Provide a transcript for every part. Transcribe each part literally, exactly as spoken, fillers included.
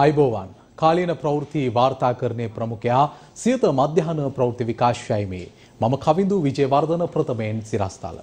ආයුබෝවන් කාලීන ප්‍රවෘත්ති වාර්තාකරණයේ ප්‍රමුඛයා සියත මධ්‍යහන ප්‍රවෘත්ති විකාශයයි මේ මම කවිඳු විජේවර්ධන ප්‍රථමයෙන් සිරස්තල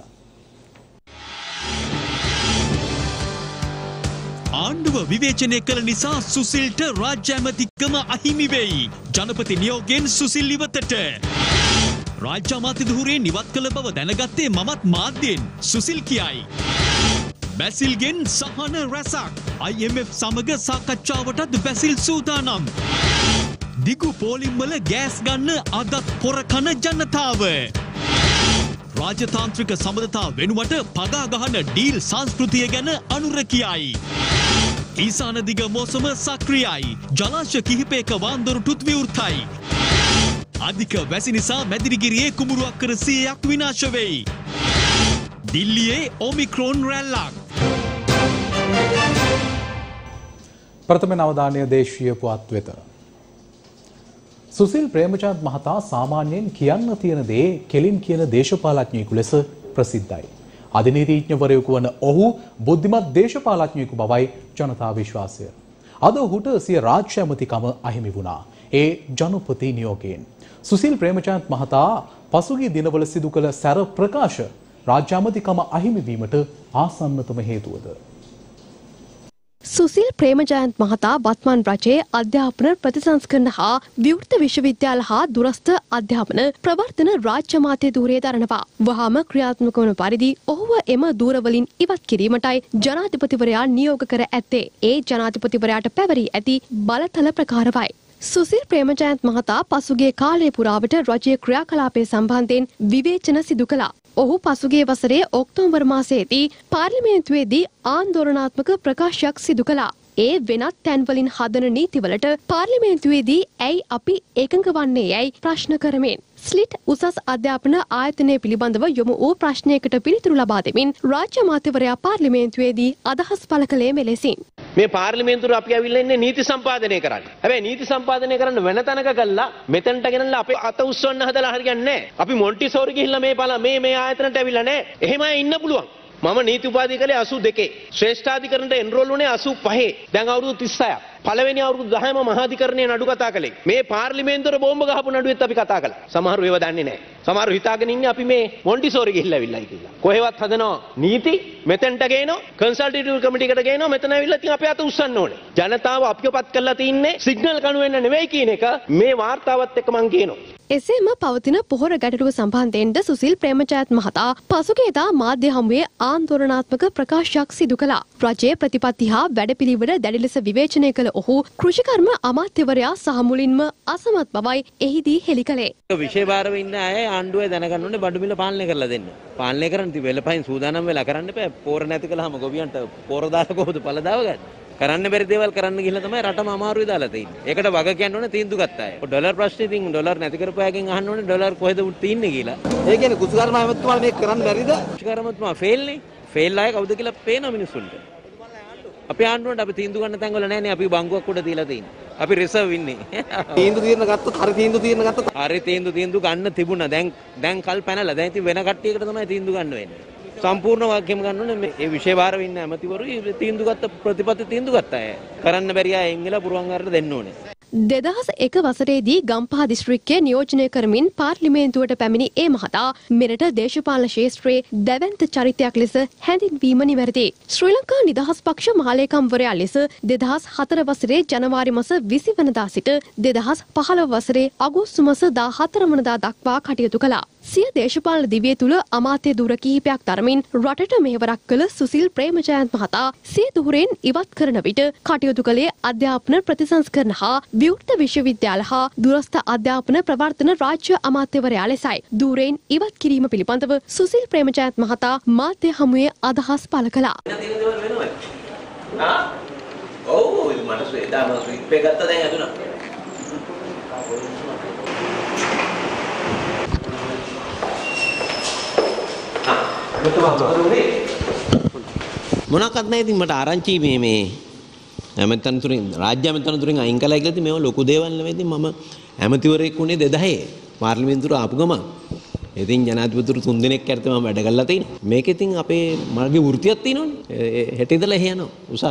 ආණ්ඩුව විවේචනය කළ නිසා සුසිල්ට රාජ්‍ය ඇමතිකම අහිමි වෙයි. ජනපති නියෝගයෙන් සුසිල් ඉවතට. රාජ්‍ය අමාත්‍ය ධුරයෙන් ඉවත් කළ බව දැනගත්තේ මමත් මාධ්‍යයෙන් සුසිල් කියයි. බැසිල්ගෙන් සහන රැසක්. I M F සමග සාකච්ඡාවටත් බැසිල් සූදානම්. දිගු පෝලිම්වල ගෑස් ගන්න අදත් පොර කන ජනතාව. රාජතාන්ත්‍රික සබඳතා වෙනුවට පගා ගහන ඩීල් සංස්කෘතිය ගැන අනුර කියයි. ඊසාන දිග මෝසම සක්‍රියයි. ජලාශ කිහිපයක වාන්දොරටුත් විවෘතයි. අධික වැසි නිසා මැදිරිගිරියේ කුඹුරු අක්කර සියයක් විනාශ වෙයි. දිල්ලියේ ඔමික්‍රෝන් රැල්ලක්. ප්‍රථම අවධානය දේශීය පුවත් වෙත. සුසිල් ප්‍රේමචන්ද් මහතා සාමාන්‍යයෙන් කියන්න තියෙන දේ කෙලින් කියන දේශපාලඥයෙකු ලෙස ප්‍රසිද්ධයි. අධිනීතිඥවරයෙකු වන ඔහු බුද්ධිමත් දේශපාලඥයෙකු බවයි ජනතා විශ්වාසය. අද ඔහුට සිය රාජ්‍ය ඇමතිකම අහිමි වුණා. ඒ ජනපති නියෝගයෙන්. සුසිල් ප්‍රේමචන්ද් මහතා පසුගිය දිනවල සිදු කළ සැර ප්‍රකාශ රාජ්‍ය ඇමතිකම අහිමි වීමට ආසන්නතම හේතුවද. සුසිල් ප්‍රේමජයන්ත් මහතා වත්මන් රජයේ අධ්‍යාපන ප්‍රතිසංස්කරණ හා විවෘත විශ්වවිද්‍යාල හා දුරස්ථ අධ්‍යාපන ප්‍රවර්තන රාජ්‍ය අමාත්‍ය ධූරය දරනවා. වහාම ක්‍රියාත්මක වන පරිදි ඔහුව එම ධූරවලින් ඉවත් කිරීමටයි ජනාධිපතිවරයා නියෝග කර ඇත්තේ. ඒ ජනාධිපතිවරයාට පැවරී ඇති බලතල ප්‍රකාරවයි. සුසිල් ප්‍රේමජයන්ත් මහතා පසුගිය කාලය පුරාවට රජයේ ක්‍රියාකලාපය සම්බන්ධයෙන් විවේචන සිදු කළා. ඔහු පසුගිය වසරේ ඔක්තෝබර් මාසයේදී පාර්ලිමේන්තුවේදී ආන්දෝලනාත්මක ප්‍රකාශයක් සිදු කළා. ඒ වෙනත් තැන්වලින් හදන නීතිවලට පාර්ලිමේන්තුවේදී ඇයි අපි එකඟ වන්නේ යැයි ප්‍රශ්න කරමින් ස්ලිට් උසස් අධ්‍යාපන ආයතනය පිළිබඳව යොමු වූ ප්‍රශ්නයකට පිළිතුරු ලබා දෙමින් රාජ්‍ය අමාත්‍යවරයා පාර්ලිමේන්තුවේදී අදහස් පළ කළේ මෙලෙසින්. මේ පාර්ලිමේන්තුව අපි ඇවිල්ලා ඉන්නේ නීති සම්පාදනය කරන්න. හැබැයි නීති සම්පාදනය කරන්න වෙන තැනක කළා මෙතනට ගෙනල්ලා අපේ අත උස්සන්න හදලා හරියන්නේ නැහැ. අපි මොන්ටිසෝරි ගිහිල්ලා මේ බල මේ මේ ආයතනට ඇවිල්ලා නැහැ. එහෙමයි ඉන්න පුළුවන්. මම නීති උපාධිය කළේ අසූ දෙකේ. ශ්‍රේෂ්ඨාධිකරණයට එන්රෝල් වුණේ අසූ පහේ. දැන් අවුරුදු තිස්සයක්. පළවෙනි අවුරුදු දහයම මහාධිකරණයේ නඩු කතා කළේ. මේ පාර්ලිමේන්තුවේ බෝම්බ ගහපු නඩුවෙත් අපි කතා කළා. සමහරව ඒව දන්නේ නැහැ. සමහරව හිතාගෙන ඉන්නේ අපි මේ මොන්ටිසෝරි ගිහිල්ලා ඇවිල්ලායි කියලා. කොහෙවත් හදනවා නීති මෙතෙන්ට ගේනවා කන්සල්ටේටිව් කමිටියකට ගේනවා මෙතන ඇවිල්ලා ඉතින් අපේ අත උස්සන්න ඕනේ. ජනතාව අපිවපත් කරලා තින්නේ සිග්නල් කණු වෙන්න නෙවෙයි කියන එක මේ වාර්තාවත් එක්ක මම කියනවා. එසේම පවතින පොහොර ගැටලුව සම්බන්ධයෙන්ද සුසිල් ප්‍රේමජයන්ත් මහතා පසුගියදා මාධ්‍ය හමුවේ ආන්දෝලනාත්මක ප්‍රකාශයක් සිදු කළා. රජයේ ප්‍රතිපත්ති හා වැඩපිළිවෙල දැඩි ලෙස විවේචනය කළ ඔහු කෘෂිකර්ම අමාත්‍යවරයා සහ මුලින්ම අසමත් බවයි එහිදී හෙළි කළේ. විශේෂභාරව ඉන්න අය ආණ්ඩුවේ දැනගන්න ඕනේ බඩු මිල පාලනය කරලා දෙන්න. පාලනය කරන්න ඉතින් වෙලපයින් සූදානම් වෙලා කරන්න එපා. පෝර නැති කළාම ගොවියන්ට පෝර දාලා කොහොමද පළදාව ගන්න? කරන්න බැරි දේවල් කරන්න ගිහලා තමයි රටම අමාරුයි දාලා තියෙන්නේ. ඒකට වග කියන්න ඕනේ තීන්දුව ගත්ත අය. ඩොලර් ප්‍රශ්නේ ඉතින් ඩොලර් නැති කරපුවාගෙන් අහන්න ඕනේ ඩොලර් කොහෙද තියෙන්නේ කියලා. ඒ කියන්නේ කුසකර්ම ඇමතුමාලා මේක කරන්න බැරිද? කුසකර්ම ඇමතුමා ෆේල් නේ. ෆේල් අය කවුද කියලා පේනවා මිනිස්සුන්ට. අපි ආණ්ඩුවට අපි තීන්දුව ගන්න තැන්වල නැහැ නේ අපි බංගුවක් උඩ තියලා තියෙන්නේ. අපි රිසර්ව් ඉන්නේ. තීන්දුව తీරන ගත්තොත් හරි තීන්දුව తీරන ගත්තොත් හරි තීන්දුව තීන්දුව ගන්න තිබුණා. දැන් දැන් කල් පැනලා. දැන් ඉතින් වෙන කට්ටියකට තමයි තීන්දුව ගන්න වෙන්නේ. සම්පූර්ණ වාක්‍යම ගන්න ඕනේ මේ ඒ විශේෂභාරව ඉන්න ඇමතිවරු තීන්දුව ගත්ත ප්‍රතිපත්ති තීන්දුව ගත්ත අය. කරන්න බැරි අය එංගලා පුරුවන් අරලා දෙන්න ඕනේ. දෙදහස් එක වසරේදී ගම්පහ දිස්ත්‍රික්කය නියෝජනය කරමින් පාර්ලිමේන්තුවට පැමිණි ඒ මහතා මෙරට දේශපාලන ශේෂ්ත්‍රයේ දැවැන්ත චරිතයක් ලෙස හැඳින්වීම නිවැරදි. ශ්‍රී ලංකා නිදහස් පක්ෂ මහලේකම්වරයා ලෙස දෙදහස් හතර වසරේ ජනවාරි මාස විසි වනදා සිට දෙදහස් පහළොව වසරේ අගෝස්තු මාස දාහතර වනදා දක්වා කටයුතු කළා. සිය දේශපාලන දිවිය තුළ අමාත්‍ය ධුර කිහිපයක් තරමින් රටට මෙහෙවරක් කළ සුසිල් ප්‍රේමජයන්ත් මහතා සිය ධුරයෙන් ඉවත් කරන විට කටයුතු කළේ අධ්‍යාපන ප්‍රතිසංස්කරණ හා විවෘත විශ්වවිද්‍යාල හා දුරස්ථ අධ්‍යාපන ප්‍රවර්තන රාජ්‍ය අමාත්‍යවරයා ලෙසයි. ධුරයෙන් ඉවත් කිරීම පිළිබඳව සුසිල් ප්‍රේමජයන්ත් මහතා මාධ්‍ය හමුවේ අදහස් පළ කළා. මොනක්වත් නැහැ ඉතින් මට ආරංචි මේ මේ ඇමතිතුරින් රාජ්‍ය ඇමතිතුරින් අයින් කළා කියලා ඉතින් මේව ලොකු දේවල් නෙවෙයි ඉතින් මම ඇමතිවරයෙක් වුණේ දෙදහයේ පාර්ලිමේන්තුවට ආපු ගමන් ඉතින් ජනාධිපතිතුරු තුන් දිනක් යටතේ මම වැඩ කළා තියෙනවා මේක ඉතින් අපේ මගේ වෘත්තියක් තියෙනවනේ හෙට ඉඳලා එහෙ යනවා උසාවියට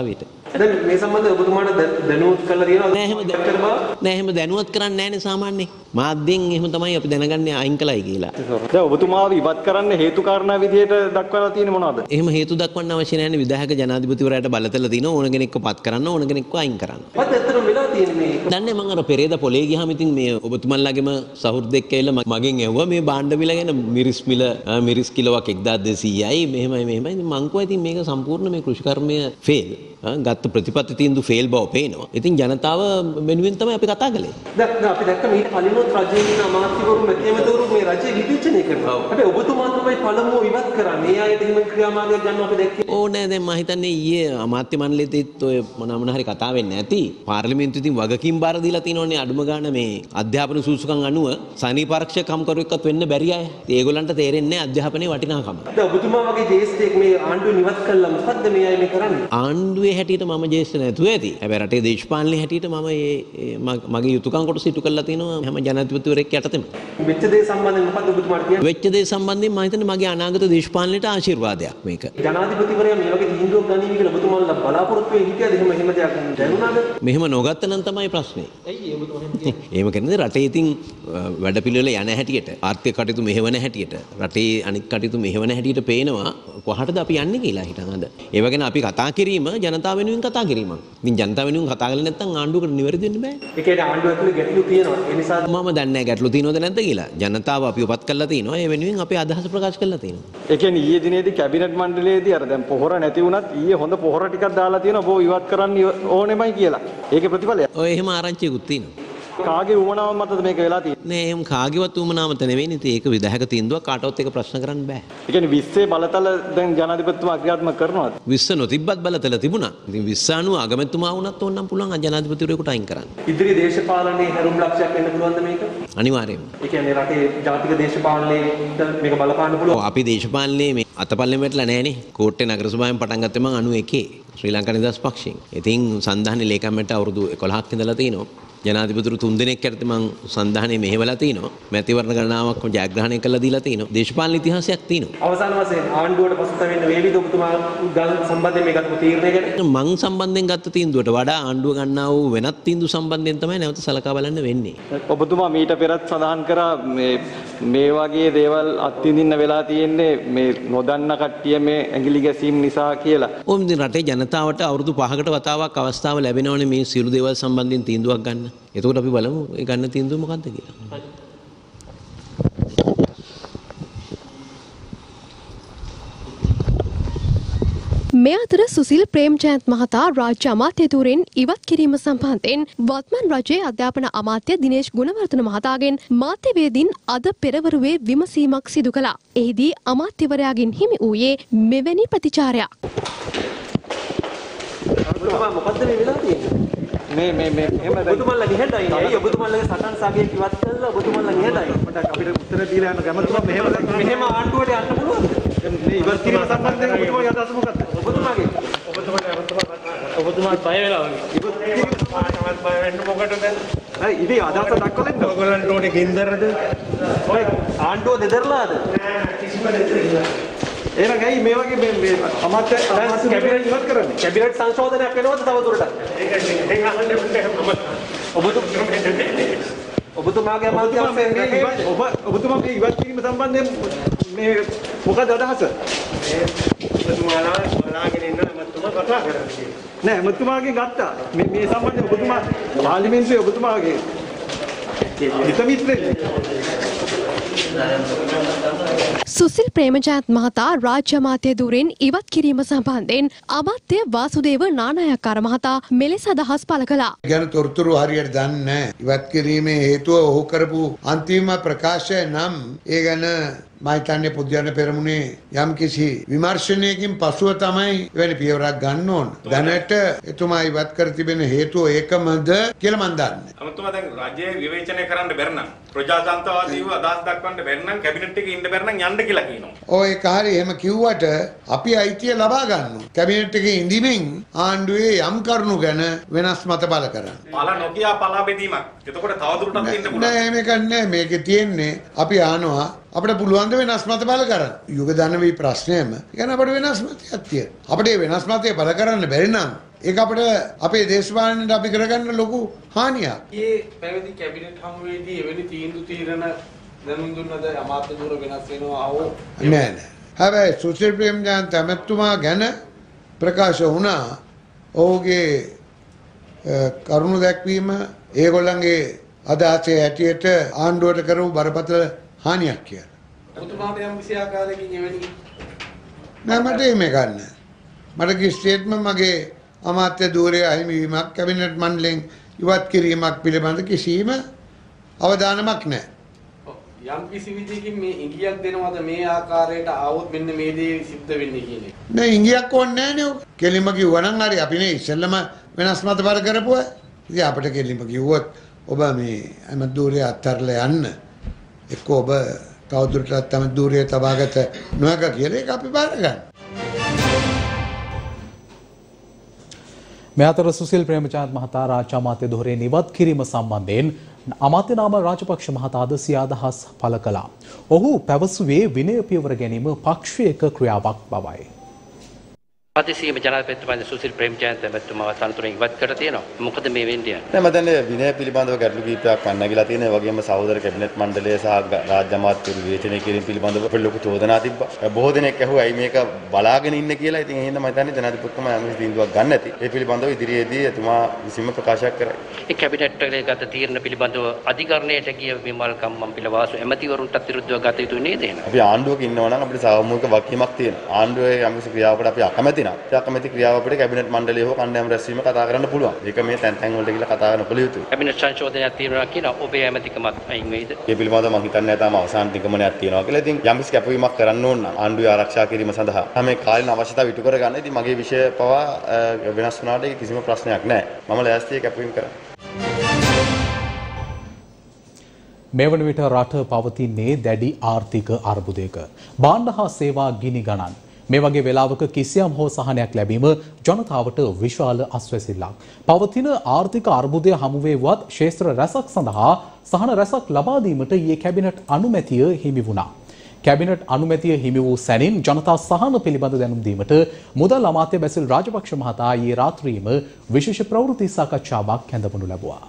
දැන් මේ සම්බන්ධව ඔබතුමාට දැනුවත් කරලා තියෙනවද? නෑ එහෙම නෑ එහෙම දැනුවත් කරන්නේ නෑනේ සාමාන්‍යයෙන්. මාධ්‍යෙන් එහෙම තමයි අපි දැනගන්නේ අයින් කළයි කියලා. දැන් ඔබතුමාව ඉවත් කරන්න හේතු කාරණා විදියට දක්වලා තියෙන්නේ මොනවද? එහෙම හේතු දක්වන්න අවශ්‍ය නෑනේ. විධායක ජනාධිපතිවරයාට බලතල දින ඕන කෙනෙක්ව පත් කරන්න ඕන කෙනෙක්ව අයින් කරන්න. මොකද ඇත්තටම වෙලා තියෙන්නේ මේ? දන්නේ මම අර පෙරේද පොලේ ගියාම ඉතින් මේ ඔබතුමන්ලාගේම සහෘදෙක් ඇවිල්ලා මගෙන් ඇහුවා මේ භාණ්ඩ මිල ගැන මිරිස් මිල මිරිස් කිලෝවක් එක්දාස් දෙසීයයි මෙහෙමයි මෙහෙමයි. ඉතින් මං කිව්වා ඉතින් මේක සම්පූර්ණ මේ කෘෂිකර්මය ෆේල්. ගත්ත ප්‍රතිපත්ති තීන්දුව ෆේල් බව පේනවා. ඉතින් ජනතාව වෙනුවෙන් තමයි අපි කතා කළේ. දැන් අපි දැක්ක මීට කලින්වත් රජයේ ඉන්න අමාත්‍යවරු මෙතනවරු මේ රජය විවේචනය කරනවා. හැබැයි ඔබතුමා තමයි පළමුව ඉවත් කරා. මේ ආයත එහෙම ක්‍රියාමාර්ගයක් ගන්න අපි දැක්කේ. ඕ නෑ දැන් මම හිතන්නේ ඊයේ අමාත්‍ය මණ්ඩලයේදීත් ඔය මොන මොන හරි කතා වෙන්නේ නැති. පාර්ලිමේන්තුවේ ඉතින් වගකීම් බාර දීලා තියෙනවනේ අඩුම ගන්න මේ අධ්‍යාපන සූසුකම් අනුව සනීපාරක්ෂක කම්කරුවෙක්වත් වෙන්න බැරි අය. ඒගොල්ලන්ට තේරෙන්නේ නැහැ අධ්‍යාපනයේ වටිනාකම. දැන් ඔබතුමා වගේ ජේෂ්ඨයෙක් මේ ආණ්ඩුව නිවත් කළා මොකද්ද මේ අය මේ කරන්නේ? ආණ්ඩුවේ හැටියට මම ජේෂ්ඨ නැතුව ඇති. හැබැයි රටේ දේශපාලනයේ හැටියට මම මේ මගේ යුතුයකම් කොටස ඉටු කරලා තියෙනවා හැම ජනාධිපතිවරයෙක් යටතේම. වෙච්ච දේ සම්බන්ධයෙන් මොකද්ද ඔබතුමාට කියන්නේ? වෙච්ච දේ සම්බන්ධයෙන් මම හිතන්නේ මගේ අනාගත දේශපාලනයට ආශිර්වාදයක් මේක. ජනාධිපතිවරයා මේ වගේ තීන්දුවක් ගනීවි කියලා ඔබතුමාලා බලාපොරොත්තු වෙ හිටියද? එහෙම එහෙම දෙයක් දැනුණාද? මෙහෙම නොගත්ත නම් තමයි ප්‍රශ්නේ. ඇයි ඒ ඔබතුමා එහෙම කියන්නේ රටේ ඉතින් වැඩපිළිවෙල යන හැටියට ආර්ථික කටයුතු මෙහෙවන හැටියට රටේ අනික් කටයුතු මෙහෙවන හැටියට පේනවා කොහටද අපි යන්නේ කියලා හිතන අද. ඒව ගැන අපි කතා කිරීම ජනතාව වෙනුවෙන් කතා කිරීමක්. ඉතින් ජනතාව වෙනුවෙන් කතා කරලා නැත්නම් ආණ්ඩුවකට නිවැරදි වෙන්න බෑ. ඒ කියන්නේ ආණ්ඩුව ඇතුලේ ගැටලු තියෙනවා. ඒ නිසා මම දන්නේ නැහැ ගැටලු තියෙනවද නැද්ද කියලා. ජනතාව අපි උපත් කරලා තිනවා. ඒ වෙනුවෙන් අපේ අදහස ප්‍රකාශ කරලා තිනවා. ඒ කියන්නේ ඊයේ දිනේදී කැබිනට් මණ්ඩලයේදී අර දැන් පොහොර නැති වුණත් ඊයේ හොඳ පොහොර ටිකක් දාලා තියෙනවා ඔබ ඉවත් කරන්න ඕනෙමයි කියලා. ඒකේ ප්‍රතිඵලය. ඔය එහෙම ආරංචියකුත් තියෙනවා. කාගේ උමනාව මතද මේක වෙලා තියෙන්නේ? නෑ එහෙම කාගේවත් උමනාව මත නෙවෙයි. ඉතින් ඒක විධායක තීන්දුවක් කාටවත් ඒක ප්‍රශ්න කරන්න බෑ. ඒ කියන්නේ විශ්වයේ බලතල දැන් ජනාධිපතිතුමා ක්‍රියාත්මක කරනවද? විශ්ව නොතිබ්බත් බලතල තිබුණා. ඉතින් විශ්ව අනුව අගමැතිතුමා වුණත් ඕනනම් පුළුවන් ජනාධිපතිවරයෙකුට අයින් කරන්න. ඉදිරි දේශපාලනයේ හැරුම් ලක්ෂයක් වෙන්න පුළුවන්ද මේක? අනිවාර්යයෙන්ම. ඒ කියන්නේ රටේ ජාතික දේශපාලනයේ මේක බලපාන්න පුළුවන්. අපි දේශපාලනයේ මේ අතපල්ලෙම වැටලා නැහනේ. කෝට්ටේ නගර සභාවෙන් පටන් ගත්තේ මම අනූ එකේ ශ්‍රී ලංකා නිදහස් පක්ෂයෙන්. ඉතින් සන්ධානයේ ලේකම්මට අවුරුදු එකොළහක් ඉඳලා තිනවා. ජනාධිපතිතුරු තුන් දෙනෙක් යටතේ මං සන්ධානයේ මෙහෙवला තිනවා. මැතිවරණ ගණනාවක් ජයග්‍රහණය කළා දීලා තිනවා. දේශපාලන ඉතිහාසයක් තිනවා. අවසාන වශයෙන් ආණ්ඩුවට පසුතැවෙන්න වේවිද ඔබතුමා ගල් සම්බන්ධයෙන් මේ ගත්ත තීරණය ගැන? මං සම්බන්ධයෙන් ගත්ත තීන්දුවට වඩා ආණ්ඩුව ගන්නා වූ වෙනත් තීන්දුව සම්බන්ධයෙන් තමයි නැවත සලකා බලන්න වෙන්නේ. ඔබතුමා මීට පෙරත් සඳහන් කරා මේ මේ වගේ දේවල් අත්විඳින්න වෙලා තියෙන්නේ මේ නොදන්න කට්ටිය මේ ඇඟිලි ගැසීම් නිසා කියලා. ඕම් ඉතින් රටේ ජනතාවට අවුරුදු පහකට වතාවක් අවස්ථාව ලැබෙනවනේ මේ සියලු දේවල් සම්බන්ධයෙන් තීන්දුවක් ගන්න. එතකොට අපි බලමු ඒ ගන්න තීන්දුව මොකක්ද කියලා. මේ අතර සුසිල් ප්‍රේම්ජයන්ත් මහතා රාජ්‍ය අමාත්‍ය ධූරයෙන් ඉවත් කිරීම සම්බන්ධයෙන් වත්මන් රජයේ අධ්‍යාපන අමාත්‍ය දිනේෂ් ගුණවර්ධන මහතාගෙන් මාධ්‍යවේදීන් අද පෙරවරුවේ විමසීමක් සිදු කළා. එහිදී අමාත්‍යවරයාගෙන් හිමි වූයේ මෙවැනි ප්‍රතිචාරයක්. මොකද්ද මේ වෙලා තියෙන්නේ? මේ මේ මේ එහෙම ඔබතුමාලා නිහඬයි නේ. ඔබතුමාලගේ සටන් සාගයක් ඉවත් කළා ඔබතුමාලා නිහඬයි. අපිට උත්තර දීලා යන ගමතුමා මෙහෙම මෙහෙම ආණ්ඩුවට යන්න පුළුවන්ද? මේ ඉවත් කිරීම සම්බන්ධයෙන් ඔබතුමාගේ අදහස මොකක්ද? ඔබතුමාගේ ඔබතුමාට බය වෙලා වගේ. ඉවත් කිරීම සම්බන්ධයෙන් බය වෙන්න මොකටද? හරි ඉතින් අදහස දක්වලෙන්න. ඔයගොල්ලන්ට ඕනේ ගින්දරද? ඔය ආණ්ඩුව දෙදරලාද? කිසිම දෙයක්. එහෙනම් ඇයි මේ වගේ මේ මේ අමාත්‍ය අමාත්‍ය කැබිනට් ඉවත් කරන්නේ? කැබිනට් සංශෝධනයක් වෙනවද තව දුරටත්? ඒක අහන්නේ ඔබතුමාගේ අමාත්‍යංශයෙන් ඔබ ඔබතුමාගේ ඉවත් කිරීම සම්බන්ධයෙන් මේ මොකද අදහස? ඔබතුමාලා බලාගෙන ඉන්න මතුමා කතා කරන්නේ. නෑ මතුමාගේ ගත්තා. මේ මේ සම්බන්ධයෙන් ඔබතුමා පාර්ලිමේන්තුවේ ඔබතුමාගේ හිත මිත්‍රෙක්. සුසිල් ප්‍රේමජයන්ත් මහතා රාජ්‍ය අමාත්‍ය ධූරයෙන් ඉවත් කිරීම සම්බන්ධයෙන් අමාත්‍ය වාසුදේව නානායක්කාර මහතා මෙලෙස අදහස් පළ කළා. ගැන තොරතුරු හරියට දන්නේ නැහැ. ඉවත් කිරීමේ හේතුව ඔහු කරපු අන්තිම ප්‍රකාශය නම් ඒ ගැන මම හිතන්නේ පුදුජන පෙරමුණේ යම් කිසි විමර්ශනයකින් පසුව තමයි එවැනි පියවරක් ගන්න ඕන. දැනට එතුමා ඉවත් කර තිබෙන හේතුව ඒකමද කියලා මම දන්නේ. අමතුමා දැන් රජයේ විවේචනය කරන්න බැරි නම් ප්‍රජාතන්ත්‍රවාදීව අදහස් දක්වන්න බැරි නම් කැබිනට් එකේ ඉන්න බැරි නම් යන්න කියලා කියනවා. ඔය ඒක හරිය එහෙම කිව්වට අපි අයිතිය ලබා ගන්නවා. කැබිනට් එකේ ඉඳීමෙන් ආණ්ඩුවේ යම් කරුණු ගැන වෙනස් මත බල කරන්න. පළ නොකිය පළ බෙදීමක්. එතකොට තවදුරටත් ඉන්න පුළුවන්. නෑ මේක නෑ මේකේ තියෙන්නේ අපි අහනවා අපිට පුළුවන් ද වෙනස් මත බල කරන්න. යුග දනවි ප්‍රශ්නයම. يعني අපිට වෙනස් මතයක් තියෙනවා. අපිට මේ වෙනස් මතය බල කරන්න බැරි නම් ඒක අපිට අපේ දේශපාලනයට අපි කරගන්න ලොකු හානියක්. මේ පැවති කැබිනට් හමුවේදී එවැනි තීන්දුව తీරන දැනුම් දුන්නද අමාත්‍ය ධුර වෙනස් වෙනවා ආවෝ නෑ නෑ. හැබැයි සුසිල් ප්‍රේමජයන්ත ඇමතුමා ගැන ප්‍රකාශ වුණා ඔහුගේ කරුණු දැක්වීම ඒගොල්ලන්ගේ අදහසේ හැටියට ආණ්ඩුවට කරපු බරපතල හානියක් කියලා. ඔබතුමාට යම් කිසි ආකාරයකින් එවැනි නෑ මට මේ ගන්න. මට කි ස්ටේට්මන්ට් මගේ අමාත්‍ය ධූරයේ අහිමිවීමක් කැබිනට් මණ්ඩලයෙන් ඉවත් කිරීමක් පිළිබඳ කිසිම අවධානමක් නැහැ. යම් කිසි විදිහකින් මේ ඉඟියක් දෙනවද මේ ආකාරයට ආවොත් මෙන්න මේ දේ සිද්ධ වෙන්නේ කියන එක. නෑ ඉඟියක් ඕනේ නෑනේ ඔක. කෙලිම කිව්වනම් හරි අපි නේ ඉස්සෙල්ලම වෙනස් මතපර කරපුවා. ඉතින් අපිට කෙලිම කිව්වොත් ඔබ මේ අමත් ධූරයේ අත්හැරලා යන්න එක්ක ඔබ තවදුරටත් අමත් ධූරයේ තබාගත නොහැක කියලා ඒක අපි බාර ගන්න. මේ අතර සුසිල් ප්‍රේමචන්ද මහතා රාජ්‍ය අමාත්‍ය ධුරයෙන් ඉවත් කිරීම සම්බන්ධයෙන් අමාත්‍ය නාමල් රාජපක්ෂ මහතාද සිය අදහස් පළ කළා. ඔහු පැවසුවේ විනය පියවර ගැනීම පක්ෂයක ක්‍රියාවක් බවයි. පතිසීම ජනාධිපතිතුමා සුසිල් ප්‍රේමචන්ද මහත්මයා තනතුරෙන් ඉවත් කර තියෙනවා. මොකද මේ වෙන්නේ? නෑ මම දැන් විනය පිළිබඳව ගැටලු කීපයක් නැගිලා තියෙනවා. ඒ වගේම සහෝදර කැබිනට් මණ්ඩලය සහ රාජ්‍ය අමාත්‍යවරු විවේචනය කිරීම පිළිබඳව අපේ ලොකු චෝදනා තිබ්බා. බොහෝ දෙනෙක් ඇහුවා ඇයි මේක බලාගෙන ඉන්න කියලා. ඉතින් එහෙනම් මම හිතන්නේ ජනාධිපතිතුමා යම් කිසි තීන්දුවක් ගන්න ඇති. ඒ පිළිබඳව ඉදිරියේදී එතුමා විසින්ම ප්‍රකාශයක් කරයි. ඒ කැබිනට් එකේ ගත තීරණ පිළිබඳව අධිකරණයට ගිය විමල් කම්මම් පිළවාසු ඇමතිවරුන්ටත් විරුද්ධව ගත යුතු නේද එහෙනම්? අපි ආණ්ඩුවක ඉන්නවා නම් අපිට සාමූහික වගකීමක් තියෙනවා. ආණ්ඩුවේ යම් කිසි ක්‍රියාවකට අපි අකමැති නම් අකමැති ක්‍රියාව අපිට කැබිනට් මණ්ඩලය හෝ කණ්ඩායම් රැස්වීම කතා කරන්න පුළුවන්. ඒක මේ තැන් තැන් වලට ගිහලා කතා කරන්න පුළුවන් යුතුයි. කැබිනට් සංශෝධනයක් තියෙනවා කියන ඔබේ ඇමතිකමත් අයින් වෙයිද? ඒ පිළිබඳව මම හිතන්නේ තාම අවසාන නිගමනයක් තියෙනවා කියලා. ඉතින් යම් කිසි කැපවීමක් කරන්න ඕන නම් ආණ්ඩුවේ ආරක්ෂා කිරීම සඳහා තමයි කාලීන අවශ්‍යතාව ඉටු කරගන්න. ඉතින් මගේ විෂය පවා වෙනස් වුණාට ඒක කිසිම ප්‍රශ්නයක් නැහැ. මම ලෑස්තියි කැපවීම කරන්න. මේ වන විට රට පවතින්නේ දැඩි ආර්ථික අර්බුදයක. භාණ්ඩ හා සේවා ගිනි ගණන්. මේ වගේ වෙලාවක කිසියම් හෝ සහනයක් ලැබීම ජනතාවට විශාල අස්වැසිල්ලක්. පවතින ආර්ථික අර්බුදය හමුවේවත් ශේත්‍ර රැසක් සඳහා සහන රැසක් ලබා දීමට ඊයේ කැබිනට් අනුමැතිය හිමි වුණා. කැබිනට් අනුමැතිය හිමි වූ සැනින් ජනතා සහන පිළිබඳ දැනුම් දීමට මුදල් අමාත්‍ය බැසිල් රාජපක්ෂ මහතා ඊයේ රාත්‍රියේම විශේෂ ප්‍රවෘත්ති සාකච්ඡාවක් හැඳවනු ලැබුවා.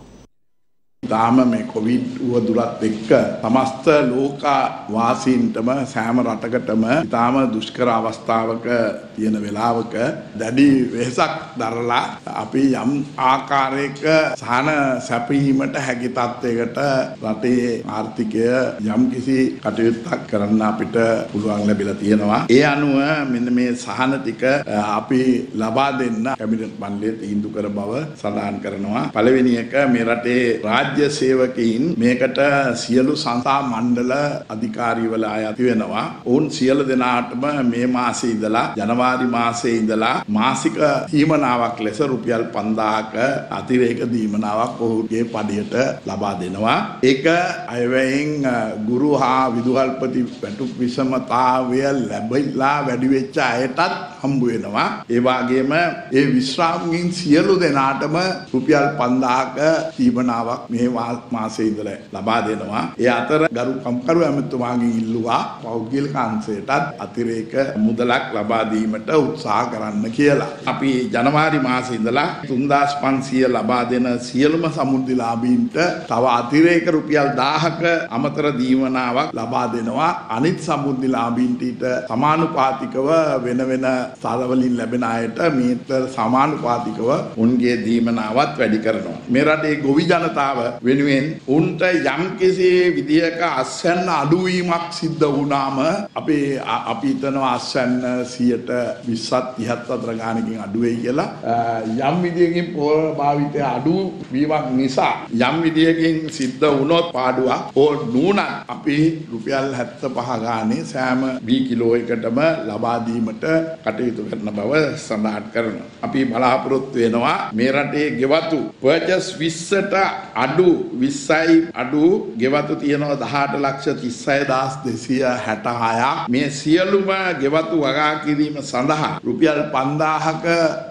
දාම මේ කොවිඩ් උවදුරත් එක්ක සමස්ත ලෝක වාසීන්ටම සෑම රටකටම ඉතාම දුෂ්කර අවස්ථාවක තියෙන වෙලාවක දැඩි වෙහසක් දරලා අපි යම් ආකාරයක සහන සැපීමට හැකි තත්යකට රටේ ආර්ථිකය යම් කිසි කටයුත්තක් කරන්න අපිට පුළුවන් ලැබිලා තියෙනවා. ඒ අනුව මෙන්න මේ සහන ටික අපි ලබා දෙන්න කැබිනට් මණ්ඩලය තීන්දුව කර බව සඳහන් කරනවා. පළවෙනි එක මේ රටේ රාජ්‍ය සේවකයින් මේකට සියලු සංස්ථා මණ්ඩල අධිකාරීවල අයත් වෙනවා. ඔවුන් සියලු දෙනාටම මේ මාසේ ඉඳලා ජනවාරි මාසේ ඉඳලා මාසික දීමනාවක් ලෙස රුපියල් පන්දාහක අතිරේක දීමනාවක් ඔහුගේ පඩියට ලබා දෙනවා. ඒක අයවැයෙන් ගුරු හා විදුහල්පති වැටුප් විෂමතාවය ලැබිලා වැඩි වෙච්ච අයටත් හම්බ වෙනවා. ඒ වගේම ඒ විශ්‍රාමිකයින් සියලු දෙනාටම රුපියල් පන්දාහක දීමනාවක් මේ මාසේ ඉඳලා ලබා දෙනවා. ඒ අතර ගරු කම්කරු ඇමතුමාගෙන් ඉල්ලුවා පෞද්ගලික අංශයටත් අතිරේක මුදලක් ලබා දීමට උත්සාහ කරන්න කියලා. අපි ජනවාරි මාසේ ඉඳලා තුන්දාස් පන්සිය ලබා දෙන සියලුම සමුද්‍රලාභීන්ට තව අතිරේක රුපියල් දාහක අමතර දීමනාවක් ලබා දෙනවා. අනිත් සමුද්‍රලාභීන්ට ඊට සමානුපාතිකව වෙන වෙන ස්ථලවලින් ලැබෙන අයට මේට සමානුපාතිකව උන්ගේ දීමනාවත් වැඩි කරනවා. මේ රටේ ගොවි ජනතාව වෙනුවෙන් උන්ට යම් කිසි විදියක අස්වැන්න අඩුවීමක් සිද්ධ වුණාම අපි අපි හිතනවා අස්වැන්න සියයට විස්සක් තිහක් අතර ගානකින් අඩු වෙයි කියලා. යම් විදියකින් පොර භාවිතය අඩු වීමක් නිසා යම් විදියකින් සිද්ධ වුණොත් පාඩුවක් ඕ නුනත් අපි රුපියල් හැත්තෑපහ ගානේ සෑම බී කිලෝ එකටම ලබා දීමට කටයුතු කරන බව සඳහන් කරනවා. අපි බලාපොරොත්තු වෙනවා මේ රටේ ගෙවතු පර්චස් විස්සට අඩු විස්සයි අඩු ගෙවතු තියෙනවා දහඅට ලක්ෂ තිස් හය දහස් දෙසිය හැට හයක්. මේ සියලුම ගෙවතු වගා කිරීම සඳහා රුපියල් පන්දාහක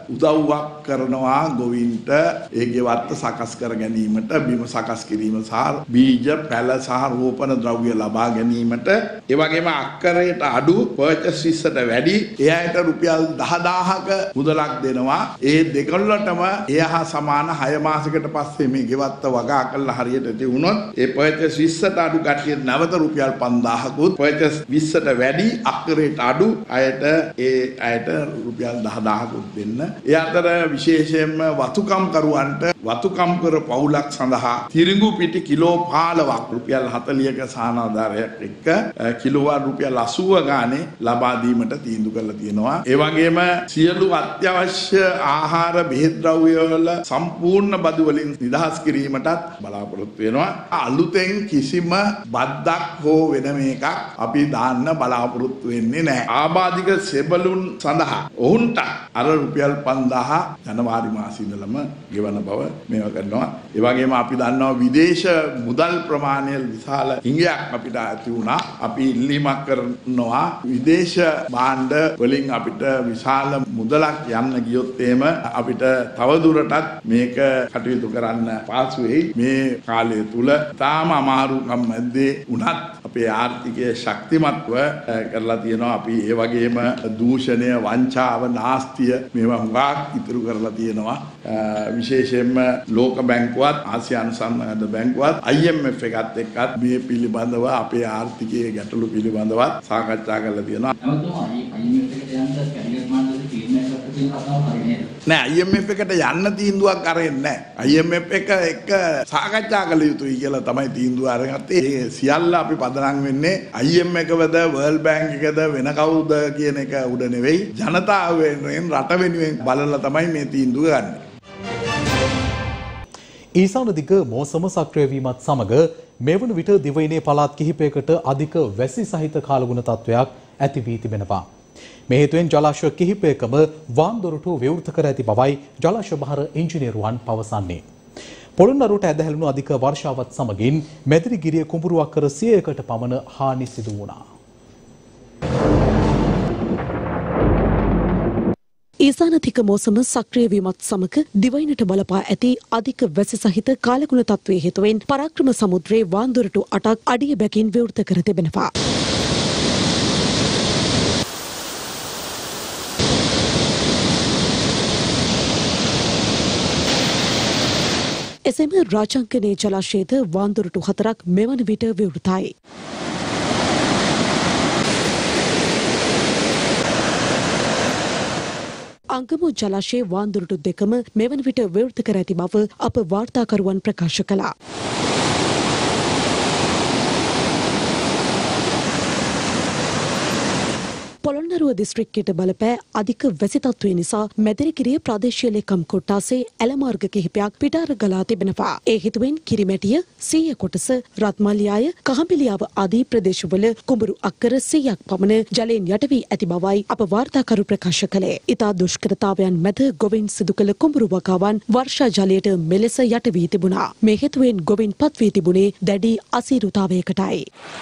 උදව්වක් කරනවා ගොවීන්ට ඒ ගෙවත්ත සකස් කර ගැනීමට, බිම සකස් කිරීම සහ බීජ, පැල සහ රෝපණ ද්‍රව්‍ය ලබා ගැනීමට. ඒ වගේම අක්කරයට අඩු පර්චේස් ෆීස්ට වැඩි ඒ අයට රුපියල් දහදාහක මුදලක් දෙනවා. ඒ දෙකොල්ලටම ඒ හා සමාන හය මාසයකට පස්සේ මේ ගෙවත්ත වගා කරලා හරියට ඇති වුණොත් ඒ පර්චේස් ෆීස්ට අඩු කට්ටියට නැවත රුපියල් පන්දාහකුත්, පර්චේස් ෆීස්ට වැඩි අක්කරයට අඩු අයට ඒ අයට රුපියල් දහදාහකුත් දෙන්න. ඒ අතර විශේෂයෙන්ම වතුකම් කරුවන්ට වතුකම් කර පවුලක් සඳහා තිරිඟු පිටි කිලෝ පහළොවක් රුපියල් හතළිහක සහනාධාරයක් එක්ක කිලෝවාට් රුපියල් අසූව ගානේ ලබා දීමට තීන්දුව කරලා තියෙනවා. ඒ වගේම සියලු අත්‍යවශ්‍ය ආහාර බෙහෙත් ද්‍රව්‍ය වල සම්පූර්ණ බදු වලින් නිදහස් කිරීමටත් බලාපොරොත්තු වෙනවා. අලුතෙන් කිසිම බද්දක් හෝ වෙනම එකක් අපි දාන්න බලාපොරොත්තු වෙන්නේ නැහැ. ආබාධික සෙබළුන් සඳහා ඔවුන්ට අර රුපියල් පන්දාහ ජනවාරි මාසයේ ඉඳලම ගෙවන බව මේවා කරනවා. ඒ වගේම අපි දන්නවා විදේශ මුදල් ප්‍රමාණය විශාල හිඟයක් අපිට ඇති වුණා. අපි ඉල්ලීමක් කරනවා විදේශ භාණ්ඩ වලින් අපිට විශාල මුදලක් යන්න ගියොත් එහෙම අපිට තවදුරටත් මේක කටයුතු කරන්න පහසු වෙයි. මේ කාලය තුල තාම අමාරුකම් මැද්දේ උනත් අපේ ආර්ථිකය ශක්තිමත්ව කරලා තියෙනවා. අපි ඒ වගේම දූෂණය, වංචාව, නාස්තිය මේවා හුඟක් ඉතුරු කරලා තියෙනවා. විශේෂයෙන්ම ලෝක බැංකුවත්, ආසියානු සම්මාන බැංකුවත්, I M F එකත් එක්කත් මේ පිළිබඳව අපේ ආර්ථිකයේ ගැටලු පිළිබඳවත් සාකච්ඡා කරලා තියෙනවා. නෑ I M F එකට යන්න තීන්දුවක් අරගෙන නෑ. I M F එක එක සාකච්ඡා කළ යුතුයි කියලා තමයි තීන්දුව අරගත්තේ. ඒ සියල්ල අපි පදනම් වෙන්නේ I M F එකවද, World Bank එකද, වෙන කවුද කියන එක උඩ නෙවෙයි. ජනතාව වෙනුවෙන්, රට වෙනුවෙන් බලලා තමයි මේ තීන්දුව ගන්න. ඊසාන දිග මෝසම සක්‍රිය වීමත් සමග මෙවන විට දිවයිනේ පළාත් කිහිපයකට අධික වැසි සහිත කාලගුණ තත්වයක් ඇති වී තිබෙනවා. මේ හේතුවෙන් ජලාශය කිහිපයකම වාන්දොරටු විවෘත කර ඇති බවයි ජලාශය බහර ඉංජිනේරුවන් පවසන්නේ. පොළොන්නරුවට ඇදහැළුණු අධික වර්ෂාවත් සමගින් මැදිරිගිරිය කුඹුරුවක් කර සියයකට පමණ හානි සිදු වුණා. ඊසානතික මෝසම සක්‍රිය වීමත් සමග දිවයිනට බලපා ඇති අධික වැසි සහිත කාලගුණ තත්ත්වයේ හේතුවෙන් පරාක්‍රම සමුද්‍රයේ වාන්දොරටු අටක් අඩිය බැගින් විවෘත කර තිබෙනවා. එසේම රාජාංගනයේ ජලාශයේද වාන්දොරටු හතරක් මෙවන විට විවෘතයි. අංගමු ජලාශයේ වාන්දොරටු දෙකම මෙවන විට විවෘත කර ඇති බව අප වාර්තාකරුවන් ප්‍රකාශ කළා. පොළොන්නරුව දිස්ත්‍රික්කයට බලපෑ අධික වැසි තත්ත්වය නිසා මැදිරිගිරිය ප්‍රාදේශීය ලේකම් කොට්ටාසේ ඇලමාර්ග කිහිපයක් පිටාර ගලා තිබෙනවා. ඒ හේතුවෙන් කිරිමැටිය, සීය කොටස, රත්මල්යාය, කහඹිලියාව ආදී ප්‍රදේශවල කුඹුරු අක්කර සීයක් පමණ ජලයෙන් යට වී ඇති බවයි අප වාර්තාකරු ප්‍රකාශ කළේ. ඉතා දුෂ්කරතාවයන් මැද ගොවින් සිදු කළ කුඹුරු වගාවන් වර්ෂා ජලයට මෙලෙස යට වී තිබුණා. මේ හේතුවෙන් ගොවින් පත් වී තිබුණේ දැඩි අසීරුතාවයකටයි.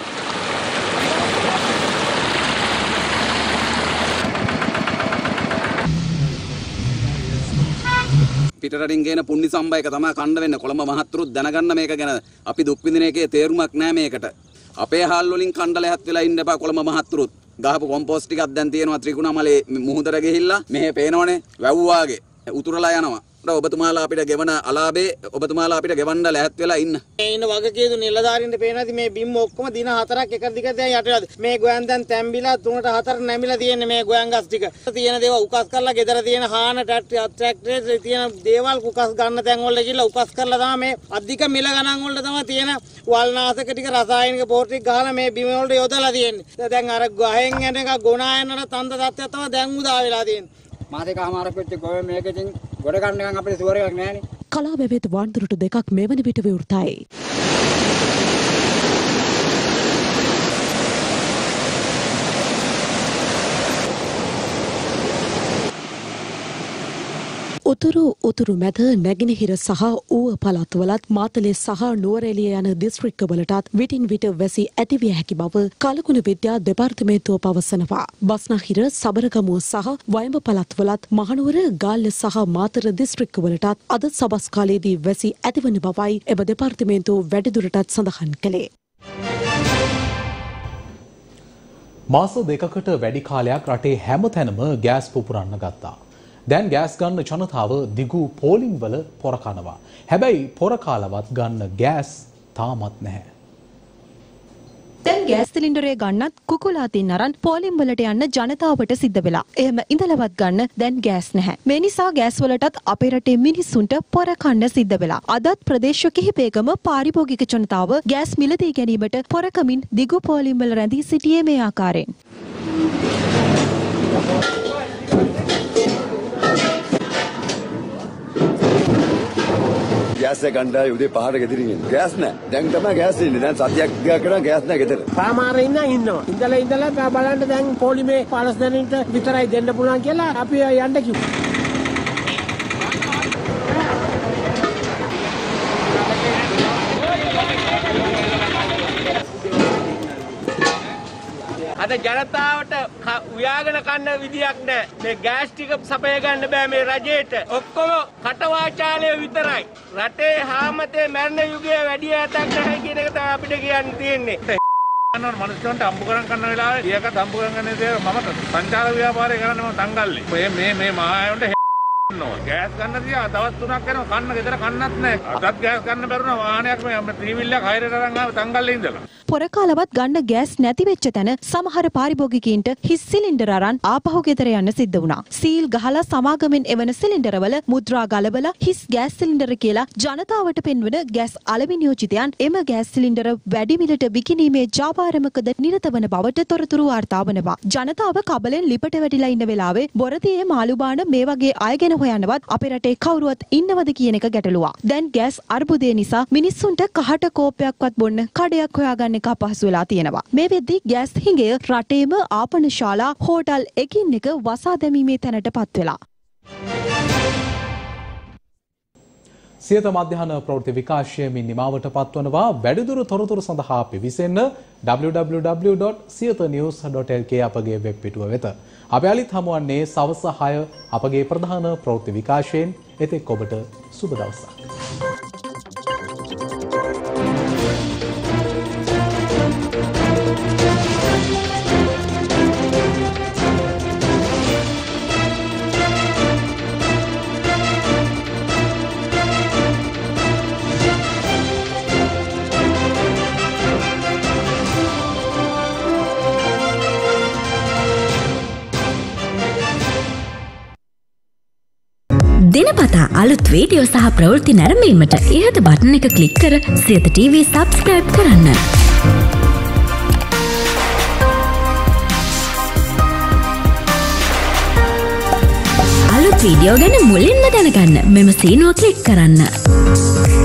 පිටරටින් ගේන පුණ්‍ය සම්බයක තමයි කණ්ඩ වෙන්නේ. කොළඹ මහත්තුරුත් දැනගන්න මේක ගැන. අපි දුක් විඳින එකේ තේරුමක් නැහැ මේකට. අපේ හාල් වලින් කණ්ඩ ලැහත් වෙලා ඉන්න එපා කොළඹ මහත්තුරුත්. ගහපු කොම්පෝස්ට් ටිකක් දැන් තියෙනවා ත්‍රිකුණාමලේ මුහුදට ගිහිල්ලා මෙහෙ පේනවනේ වැව් වාගේ උතුරලා යනවා. ඔබතුමාලා අපිට ගෙවන අලාභේ ඔබතුමාලා අපිට ගෙවන්න ලැහත් වෙලා ඉන්න. මේ ඉන්න වගකීතු නිලධාරීන්ට පේනවාද මේ බිම් ඔක්කොම දින හතරක් එක දිගට දැන් යටවලද. මේ ගෝයන් දැන් තැම්බිලා තුනට හතර නැමිලා තියෙන්නේ මේ ගෝයන් ගස් ටික. තියෙන දේවල් උකස් කරලා ගෙදර තියෙන හාන ට්‍රැක්ටරේ තියෙන දේවල් උකස් ගන්න තැන් වල ගිහලා උකස් කරලා තමයි මේ අධික මිල ගණන් වලට තමයි තියෙන වල්නාශක ටික රසායනික පොහොර ටික ගහලා මේ බිම වලට යොදලා තියෙන්නේ. දැන් අර ගහෙන් යන එක ගොනා යනට තන්ද තත්ත්වයක් තමයි දැන් උදා වෙලා තියෙන්නේ. මාතේකමාරක් වෙච්ච ගොය මේකෙන් ගොඩ ගන්න එකක් අපිට සුවරයක් නෑනේ. කලාවැවෙත් වාන්දොරටු දෙකක් මෙවන විට විවෘතයි. උතුරු උතුරු මැද නැගෙනහිර සහ ඌව පළාත්වලත් මාතලේ සහ නුවරඑළිය යන දිස්ත්‍රික්කවලටත් විටින් විට වැසි ඇතිවිය හැකි බව කලකුණ විද්‍යා දෙපාර්තමේන්තුව පවසනවා. බස්නාහිර සබරගමුව සහ වයඹ පළාත්වලත් මහනුවර ගාල්ල සහ මාතර දිස්ත්‍රික්කවලටත් අද සවස් කාලයේදී වැසි ඇතිවන බවයි එම දෙපාර්තමේන්තුව වැඩිදුරටත් සඳහන් කළේ. මාස දෙකකට වැඩි කාලයක් රටේ හැමතැනම ගෑස් පුපුරන්න ගත්තා. දැන් ගෑස් ගන්න ජනතාව දිගු පෝලිං වල පොර කනවා. හැබැයි පොර කාලවත් ගන්න ගෑස් තාමත් නැහැ. දැන් ගෑස් සිලින්ඩරය ගන්නත් කුකුලා තින් අරන් පෝලිං වලට යන්න ජනතාවට සිද්ධ වෙලා. එහෙම ඉඳලවත් ගන්න දැන් ගෑස් නැහැ. මේ නිසා ගෑස් වලටත් අපේ රටේ මිනිස්සුන්ට පොර කන්න සිද්ධ වෙලා. අදත් ප්‍රදේශ කිහිපයකම පාරිභෝගික ජනතාව ගෑස් මිලදී ගැනීමට පොර කමින් දිගු පෝලිං වල රැඳී සිටියේ මේ ආකාරයෙන්. ගෑස් එක ගන්න උදේ පහට ගෙදරින් එන්න. ගෑස් නැහැ. දැන් තමයි ගෑස් ඉන්නේ. දැන් සතියක් ගියා කරා ගෑස් නැහැ ගෙදර. පාමාරේ ඉන්න ඉන්නවා. ඉඳලා ඉඳලා බලන්න දැන් පොලිමේ පළස් දෙනින්ට විතරයි දෙන්න පුළුවන් කියලා අපි යන්න කිව්වා. අද ජනතාවට උයාගෙන කන්න විදියක් නැහැ. මේ ගෑස් ටික සපය ගන්න බෑ මේ රජයට. ඔක්කොම කටවාචාලය විතරයි. රටේ හාමතේ මැරෙන යුගයේ වැඩි ඈතක් නැහැ කියන එක තමයි අපිට කියන්න තියෙන්නේ. අනවර මිනිස්සුන්ට අම්බු කරන් කරන වෙලාවේ ඊයකට අම්බු කරන් ගන්න දේ මම සංචාර ව්‍යාපාරය කරන්නේ මම තංගල්ලේ. මේ මේ මේ මහායොන්ට ගෑස් ගන්න තියා දවස් තුනක් යනවා කන්න ගෙදර කන්නත් නැහැ. අදත් ගෑස් ගන්න බැරුණා වාහනයක් මේ ත්‍රිවිල්ලක් හයිරට අරන් ආව තංගල්ලේ ඉඳලා. පොර කාලවත් ගන්න ගෑස් නැති වෙච්ච තැන සමහර පාරිභෝගිකයින්ට හිස් සිලින්ඩර අරන් ආපහු ගෙදර යන්න සිද්ධ වුණා. සීල් ගහලා සමාගමෙන් එවන සිලින්ඩරවල මුද්‍රා ගලවලා හිස් ගෑස් සිලින්ඩර කියලා ජනතාවට පෙන්වන ගෑස් අලෙවි නියෝජිතයන් එම ගෑස් සිලින්ඩර වැඩි මිලට විකිණීමේ ජාවාරමකද නිරත වන බවට තොරතුරු වාර්තා වනවා. ජනතාව කබලෙන් ලිපට වැටිලා ඉන්න වෙලාවේ බොරදියේ මාළුබාන මේ වගේ අයගෙන හොයන්නවත් අපේ රටේ කවුරුවත් ඉන්නවද කියන එක ගැටලුවක්. දැන් ගෑස් අර්බුදය නිසා මිනිස්සුන්ට කහට කෝපයක්වත් බොන්න කඩයක් හොයාගන්න එක අපහසු වෙලා තියෙනවා. මේ වෙද්දී ගෑස් හිඟය රටේම ආපන ශාලා හෝටල් එකින් එක වසා දැමීමේ තැනටපත් වෙලා. සියත මධ්‍යහන ප්‍රවෘත්ති විකාශයමින් නිමාවට පත්වනවා. වැඩිදුර තොරතුරු සඳහා පිවිසෙන්න W W W dot Siyatha news dot L K අපගේ වෙබ් පිටුව වෙත. අපි අලිත් හමුවන්නේ සවස හය අපගේ ප්‍රධාන ප්‍රවෘත්ති විකාශයෙන්. එතෙක් ඔබට සුබ දවසක්. දිනපතා අලුත් වීඩියෝ සහ ප්‍රවෘත්ති නැරඹීමට ඉහත බටන් එක ක්ලික් කර සියත ටීවී සබ්ස්ක්‍රයිබ් කරන්න. අලුත් වීඩියෝ ගැන මුලින්ම දැනගන්න මෙම සීනුව ක්ලික් කරන්න.